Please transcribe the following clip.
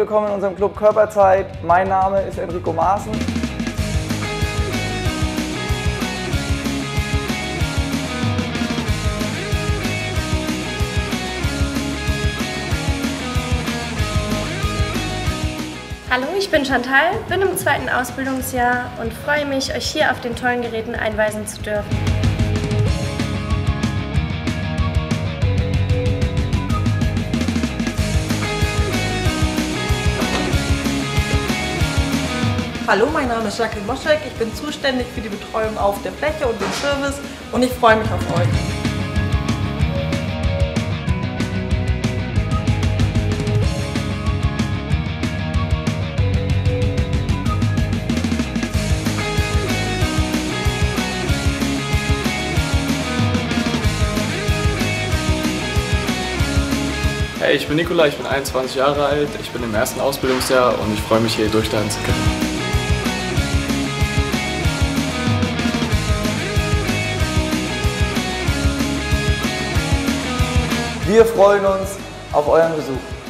willkommen in unserem Club Körperzeit. Mein Name ist Enrico Maaßen. Hallo, ich bin Chantal, bin im 2. Ausbildungsjahr und freue mich, euch hier auf den tollen Geräten einweisen zu dürfen. Hallo, mein Name ist Jacqueline Moschek, ich bin zuständig für die Betreuung auf der Fläche und den Service und ich freue mich auf euch. Hey, ich bin Nikola, ich bin 21 Jahre alt, ich bin im 1. Ausbildungsjahr und ich freue mich, hier durchstarten zu können. Wir freuen uns auf euren Besuch.